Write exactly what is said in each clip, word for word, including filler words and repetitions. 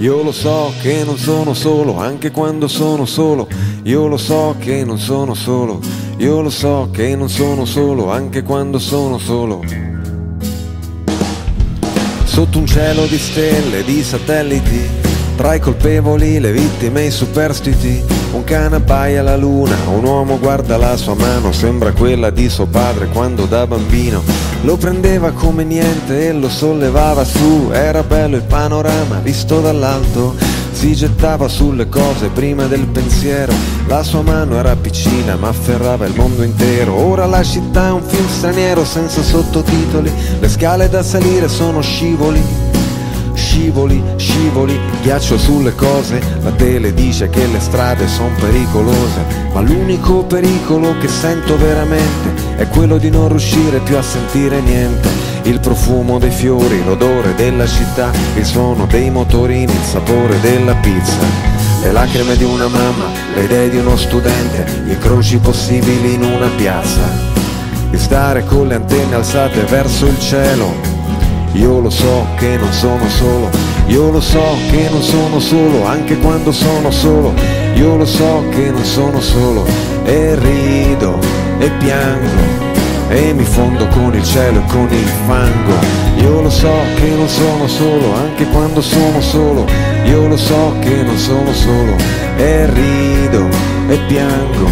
Io lo so che non sono solo, anche quando sono solo. Io lo so che non sono solo. Io lo so che non sono solo, anche quando sono solo. Sotto un cielo di stelle, di satelliti, tra i colpevoli, le vittime e i superstiti. Un cane abbaia alla luna, un uomo guarda la sua mano, sembra quella di suo padre quando da bambino lo prendeva come niente e lo sollevava su. Era bello il panorama visto dall'alto, si gettava sulle cose prima del pensiero. La sua mano era piccina ma afferrava il mondo intero. Ora la città è un film straniero senza sottotitoli, le scale da salire sono scivoli. Scivoli, scivoli, ghiaccio sulle cose. La tele dice che le strade sono pericolose, ma l'unico pericolo che sento veramente è quello di non riuscire più a sentire niente. Il profumo dei fiori, l'odore della città, il suono dei motorini, il sapore della pizza, le lacrime di una mamma, le idee di uno studente, gli incroci possibili in una piazza, di stare con le antenne alzate verso il cielo. Io lo so che non sono solo, io lo so che non sono solo, anche quando sono solo. Io lo so che non sono solo, e rido e piango e mi fondo con il cielo e con il fango. Io lo so che non sono solo, anche quando sono solo. Io lo so che non sono solo, e rido e piango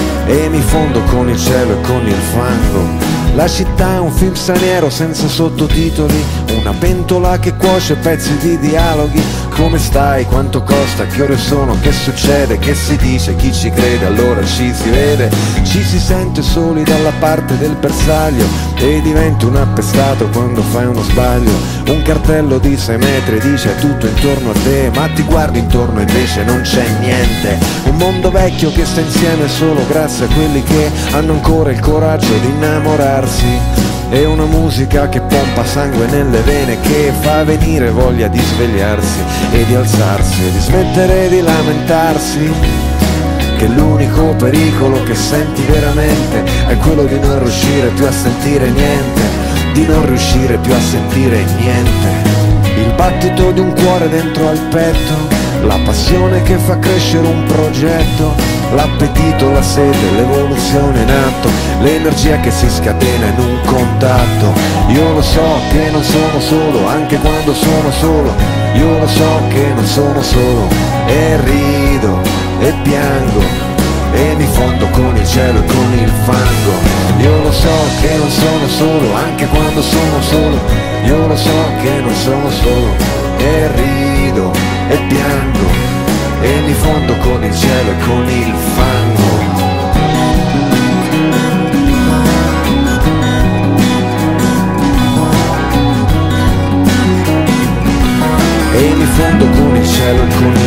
e mi fondo con il cielo e con il fango. La città è un film straniero senza sottotitoli, una pentola che cuoce pezzi di dialoghi. Come stai? Quanto costa? Che ore sono? Che succede? Che si dice? Chi ci crede? Allora ci si vede. Ci si sente soli dalla parte del bersaglio e diventi un appestato quando fai uno sbaglio. Un cartello di sei metri dice tutto intorno a te, ma ti guardi intorno e invece non c'è niente. Un mondo vecchio che sta insieme solo grazie a quelli che hanno ancora il coraggio di innamorarsi. E una musica che pompa sangue nelle vene, che fa venire voglia di svegliarsi e di alzarsi e di smettere di lamentarsi, che l'unico pericolo che senti veramente è quello di non riuscire più a sentire niente, di non riuscire più a sentire niente. Il battito di un cuore dentro al petto, la passione che fa crescere un progetto, l'appetito, la sete, l'evoluzione in atto, l'energia che si scatena in un contatto. Io lo so che non sono solo, anche quando sono solo. Io lo so che non sono solo, e rido e piango e mi fondo con il cielo e con il fango. Io lo so che non sono solo, anche quando sono solo. Io lo so che non sono solo, e rido e piango e mi fondo con il cielo e con il fango. E mi fondo con il cielo e con